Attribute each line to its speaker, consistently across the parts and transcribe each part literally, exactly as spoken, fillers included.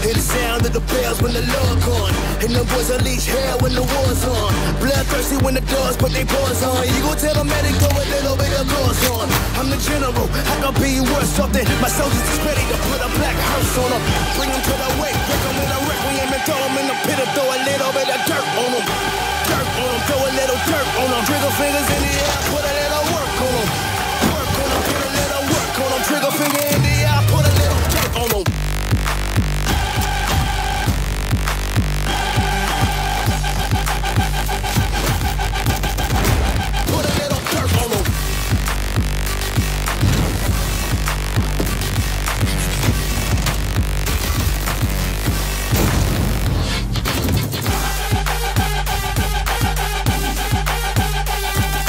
Speaker 1: Hear the sound of the bells when the Lord gone, and the boys unleash hell when the war's on. Bloodthirsty when the doors put their paws on. You gon' tell them that it go a little bit of goes on. I'm the general, I can be worth something. My soldiers is ready to put a black house on them. Bring them to the wake, break them in a requiem and throw them in the pit and throw a little bit of dirt on them. Dirt on them, throw a little dirt on them. Trigger fingers in the air, put a little work on them. Work on them, put a little work on them. Trigger finger in the air, put a little dirt on them.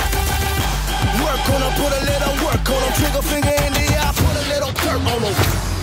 Speaker 1: Put a little work on them, trigger finger in the eye, put a little dirt on them.